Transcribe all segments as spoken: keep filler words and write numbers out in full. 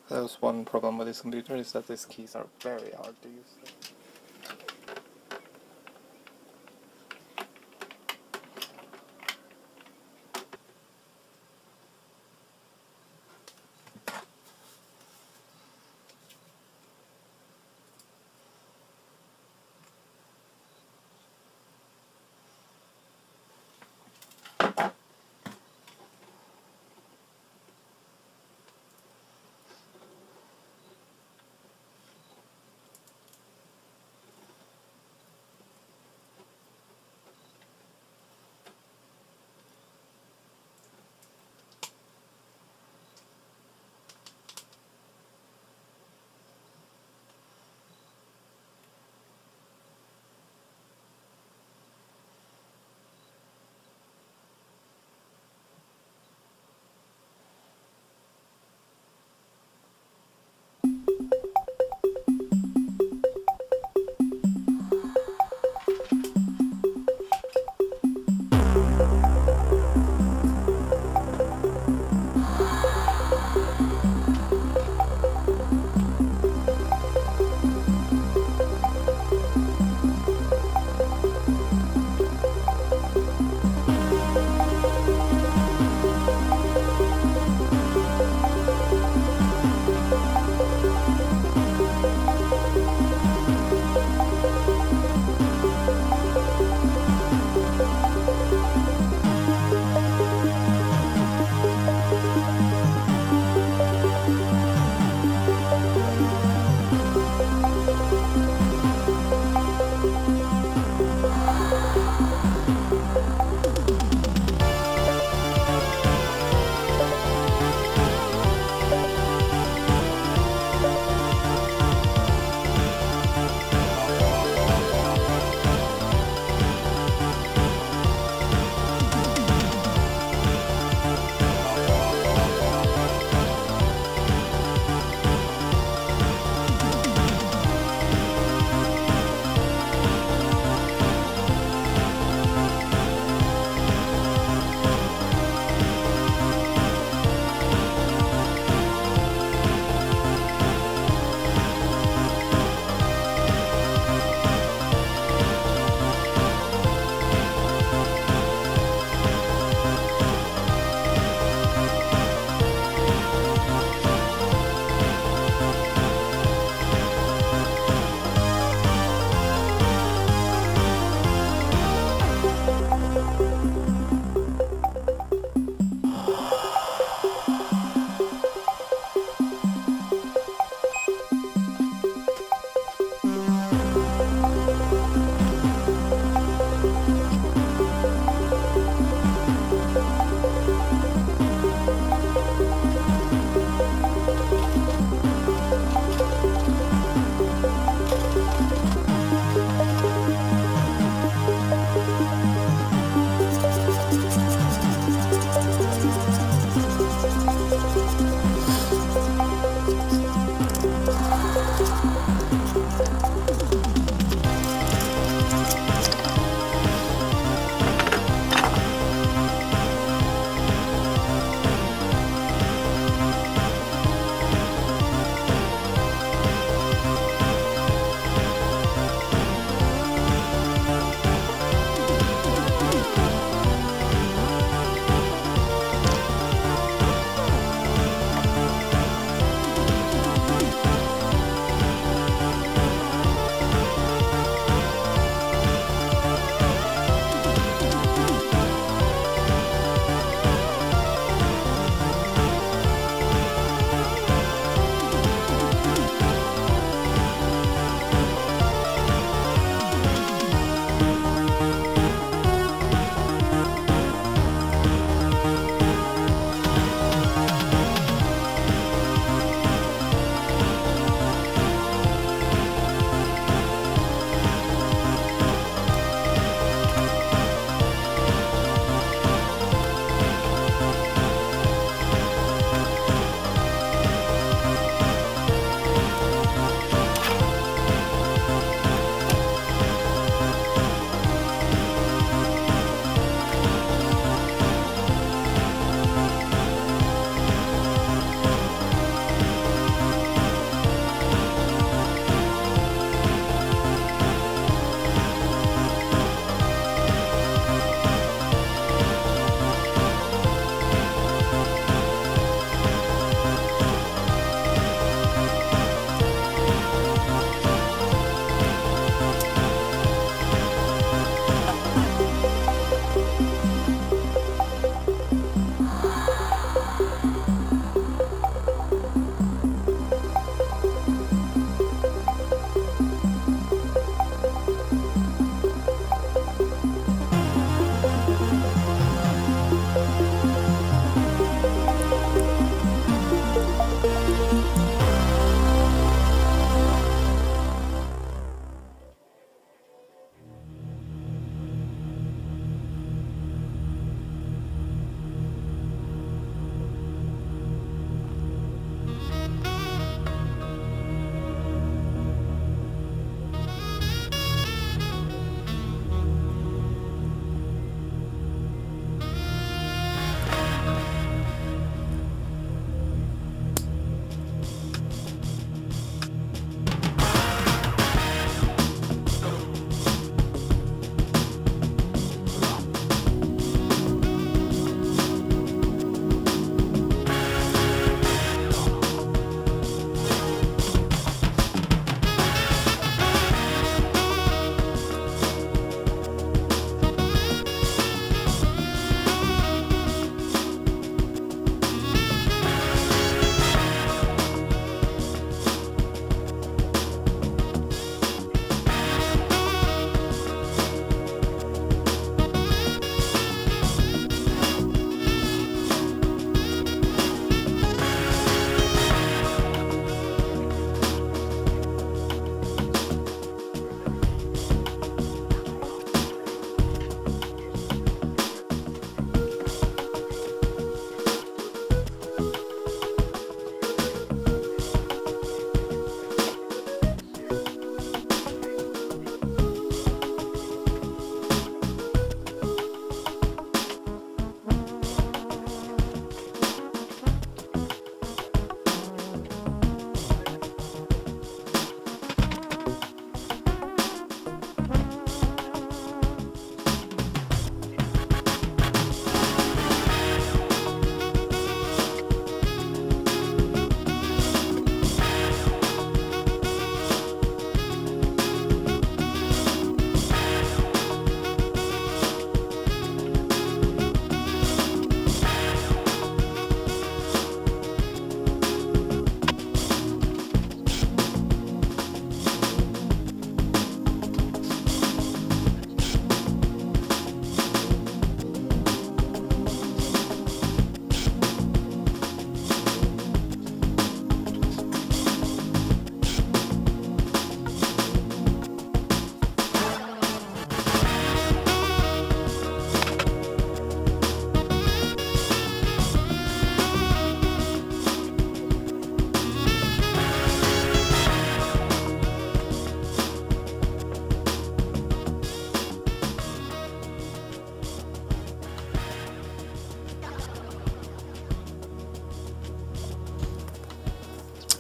There's one problem with this computer is that these keys are very hard to use.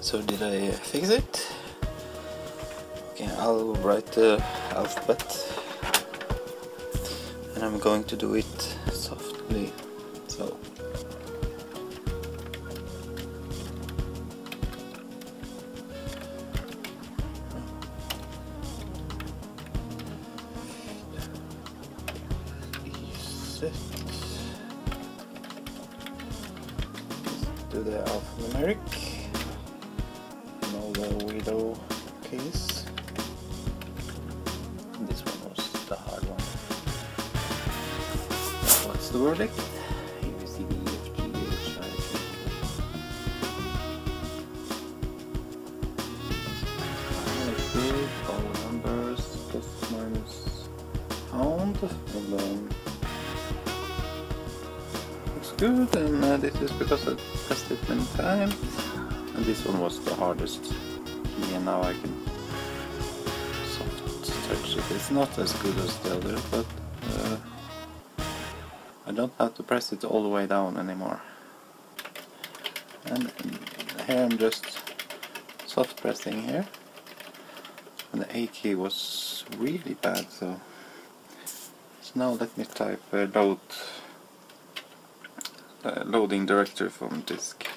So did I fix it? Okay, I'll write the alphabet and I'm going to do it softly. So do the alphanumeric and all the widow keys. And this one was the hard one. What's the verdict? A, B, C, D, E, F, G, H, I, J, K. Good. All the numbers, plus, minus, pound, and then looks good. And uh, this is because I pressed it many times. And this one was the hardest key, and now I can soft touch it. It's not as good as the other, but uh, I don't have to press it all the way down anymore. And here I'm just soft pressing here. And the A key was really bad, so, so now let me type uh, load, uh, loading directory from disk.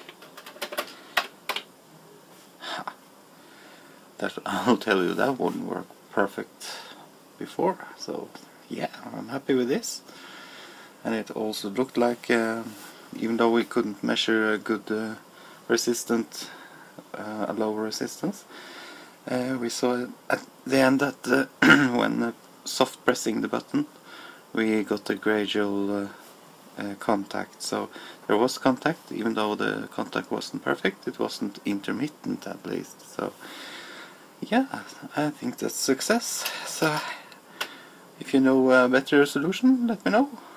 Ha. That, I'll tell you, that wouldn't work perfect before, so yeah, I'm happy with this. And it also looked like, uh, even though we couldn't measure a good uh, resistant, uh, a low resistance, uh, we saw at the end that uh, when uh, soft pressing the button, we got a gradual uh, uh, contact. So there was contact, even though the contact wasn't perfect, it wasn't intermittent at least. So yeah, I think that's success. So if you know a better solution, let me know.